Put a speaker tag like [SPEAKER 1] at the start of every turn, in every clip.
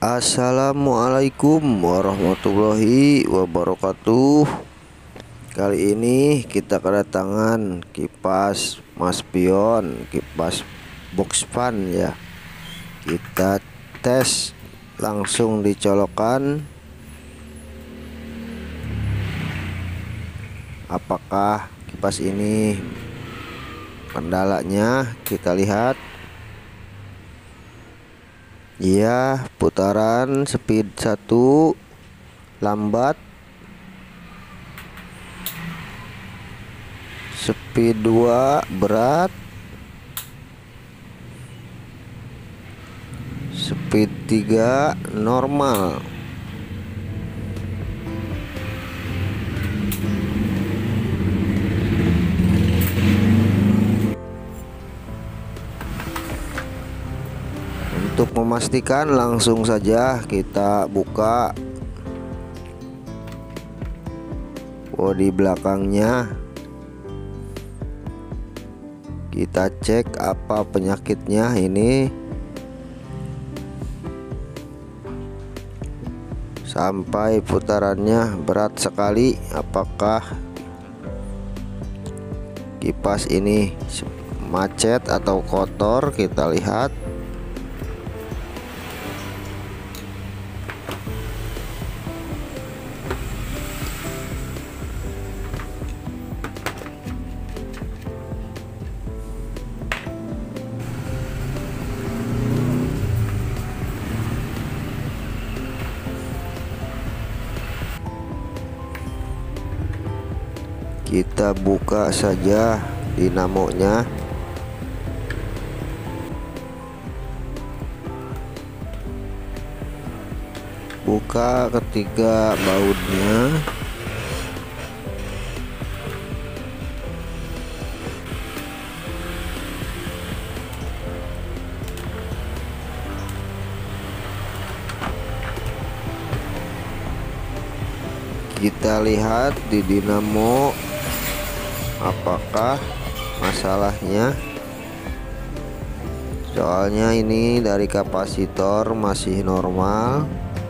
[SPEAKER 1] Assalamualaikum warahmatullahi wabarakatuh. Kali ini kita kedatangan kipas Maspion, kipas box fan ya. Kita tes langsung dicolokan. Apakah kipas ini kendalanya? Kita lihat. Iya, putaran speed 1 lambat, speed 2 berat, speed 3 normal. Untuk memastikan langsung saja kita buka bodi belakangnya. Kita cek apa penyakitnya ini. Sampai putarannya berat sekali. Apakah kipas ini macet atau kotor? Kita lihat. Kita buka saja dinamonya. Buka ketiga bautnya. Kita lihat di dinamo apakah masalahnya. Soalnya ini dari kapasitor masih normal.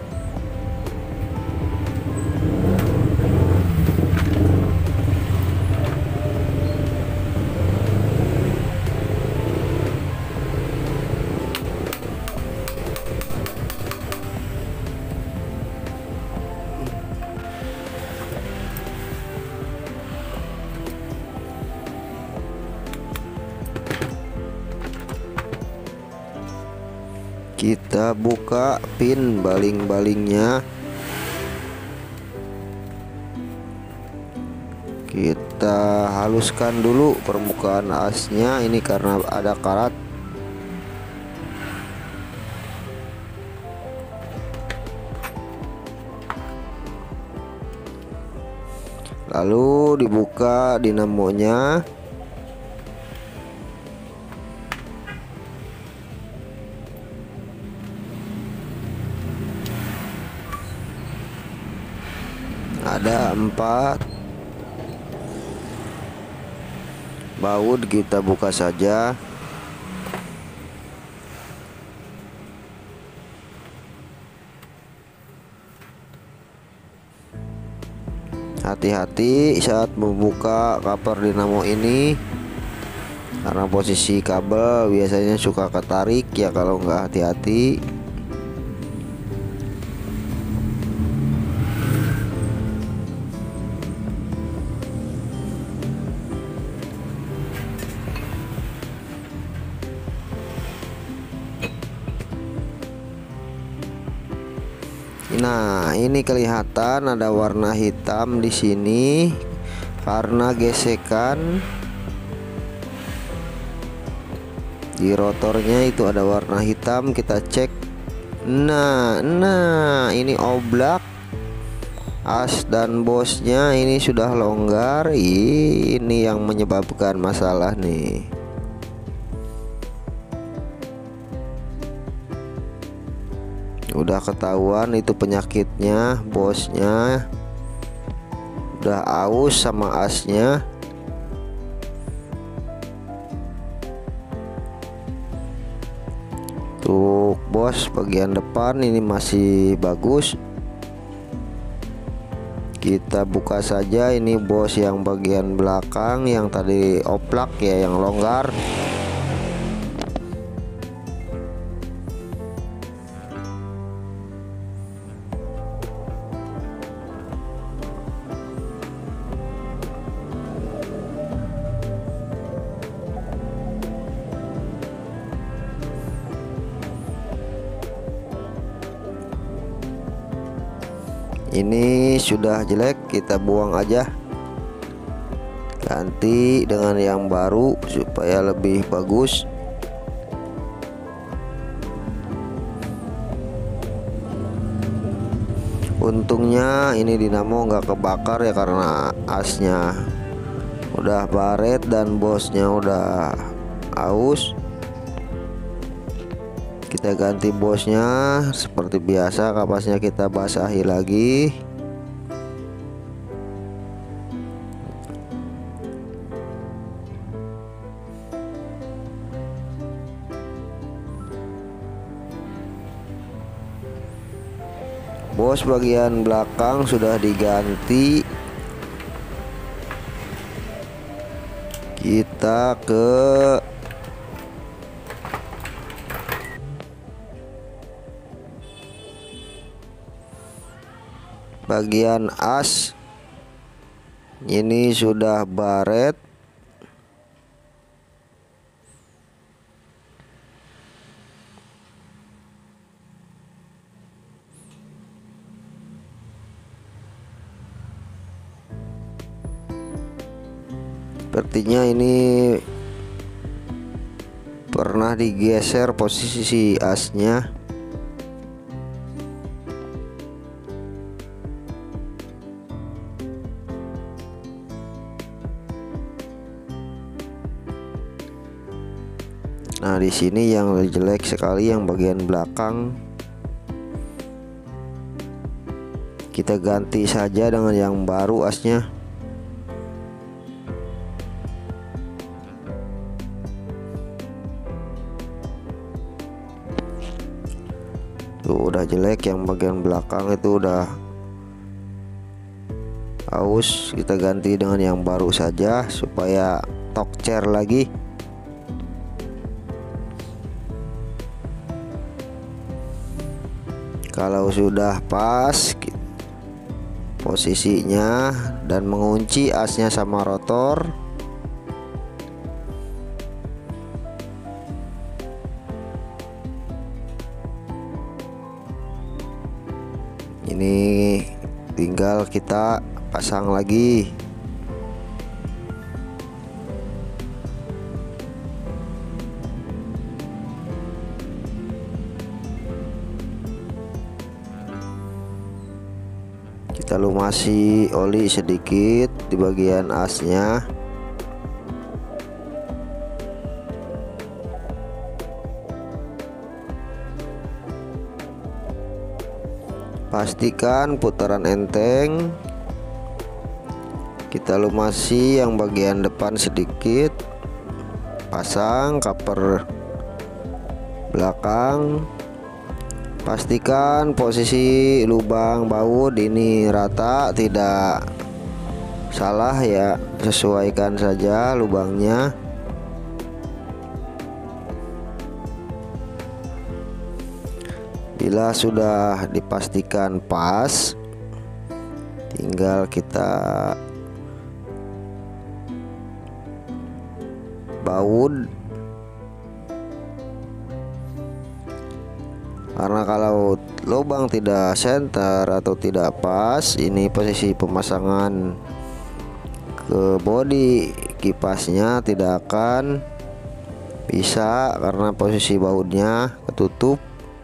[SPEAKER 1] Kita buka pin baling-balingnya. Kita haluskan dulu permukaan asnya ini karena ada karat. Lalu dibuka dinamonya. Ada 4 baut, kita buka saja. Hati-hati saat membuka cover dinamo ini karena posisi kabel biasanya suka ketarik ya kalau nggak hati-hati. Nah, ini kelihatan ada warna hitam di sini karena gesekan di rotornya itu ada warna hitam. Kita cek. Nah, ini oblak as dan bosnya ini sudah longgar. Ini yang menyebabkan masalah nih. Udah ketahuan itu penyakitnya, bosnya udah aus sama asnya. Tuh bos bagian depan ini masih bagus. Kita buka saja ini bos yang bagian belakang yang tadi oplak ya, yang longgar. Ini sudah jelek, kita buang aja, ganti dengan yang baru supaya lebih bagus. Untungnya ini dinamo nggak kebakar ya, karena asnya udah baret dan bosnya udah aus. Kita ganti bosnya seperti biasa, kapasnya kita basahi lagi. Bos bagian belakang sudah diganti. Kita ke bagian as, ini sudah baret. Sepertinya ini pernah digeser posisi asnya. Nah, di sini yang jelek sekali yang bagian belakang. Kita ganti saja dengan yang baru asnya. Tuh udah jelek, yang bagian belakang itu udah aus. Kita ganti dengan yang baru saja supaya tokcer lagi. Kalau sudah pas posisinya dan mengunci asnya sama rotor, ini tinggal kita pasang lagi. Kita lumasi oli sedikit di bagian asnya. Pastikan putaran enteng. Kita lumasi yang bagian depan sedikit. Pasang cover belakang. Pastikan posisi lubang baut ini rata, tidak salah ya, sesuaikan saja lubangnya. Bila sudah dipastikan pas, tinggal kita baut. Karena kalau lubang tidak center atau tidak pas, ini posisi pemasangan ke bodi kipasnya tidak akan bisa karena posisi bautnya ketutup.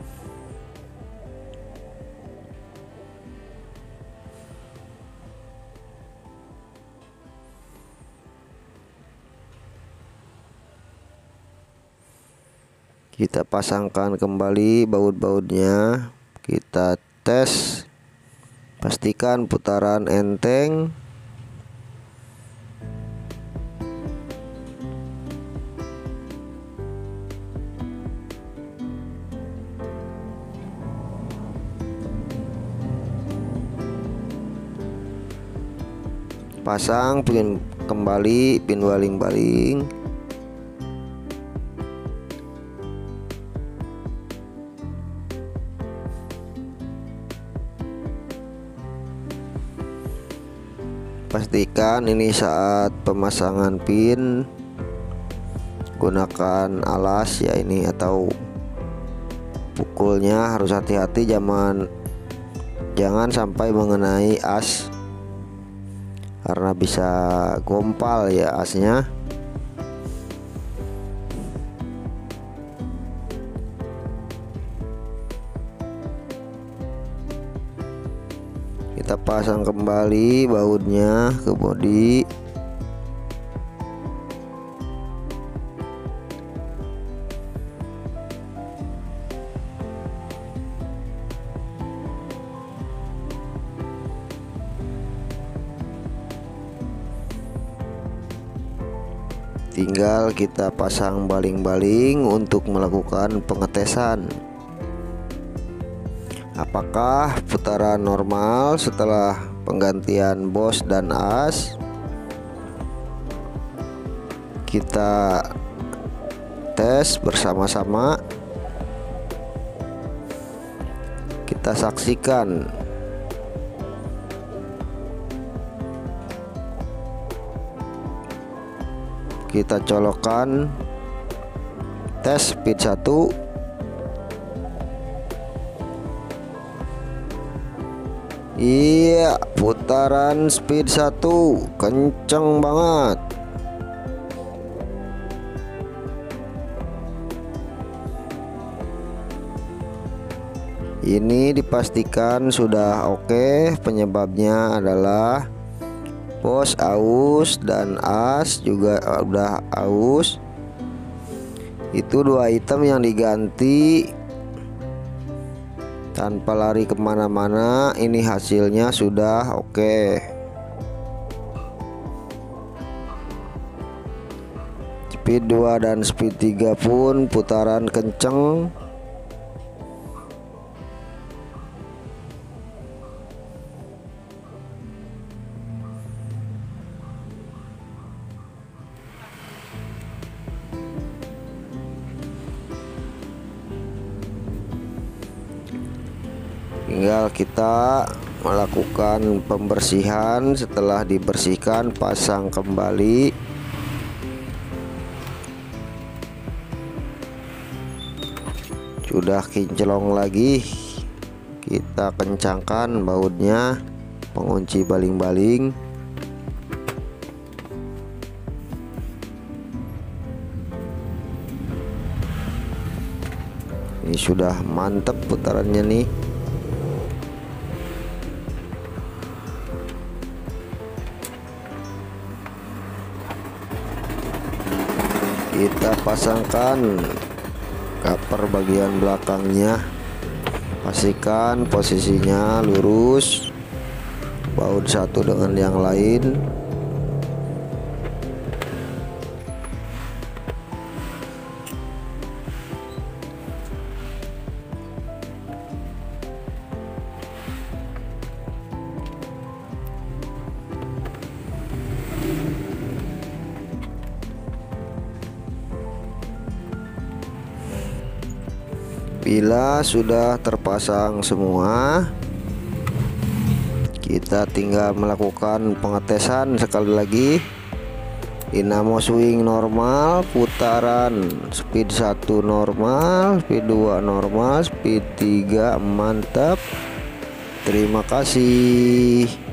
[SPEAKER 1] Kita pasangkan kembali baut-bautnya. Kita tes, pastikan putaran enteng. pasang pin kembali, pin baling-baling. Pastikan ini saat pemasangan pin gunakan alas ya ini, atau pukulnya harus hati-hati, jangan sampai mengenai as karena bisa gompal ya asnya. Kita pasang kembali bautnya ke bodi. Tinggal kita pasang baling-baling untuk melakukan pengetesan apakah putaran normal setelah penggantian bos dan as. Kita tes bersama-sama, kita saksikan kita colokkan tes speed 1. Iya, putaran speed 1 kenceng banget. Ini dipastikan sudah oke. Penyebabnya adalah bos aus dan as juga udah aus. Itu dua item yang diganti tanpa lari kemana-mana. Ini hasilnya sudah oke. Speed 2 dan speed 3 pun putaran kenceng. Tinggal kita melakukan pembersihan. Setelah dibersihkan, pasang kembali. Sudah kinclong lagi, kita kencangkan bautnya, pengunci baling-baling. Ini sudah mantap putarannya nih. Kita pasangkan cover bagian belakangnya, pastikan posisinya lurus, baut satu dengan yang lain. Bila sudah terpasang semua, kita tinggal melakukan pengetesan sekali lagi. Dinamo swing normal, putaran speed 1 normal, speed 2 normal, speed 3 mantap. Terima kasih.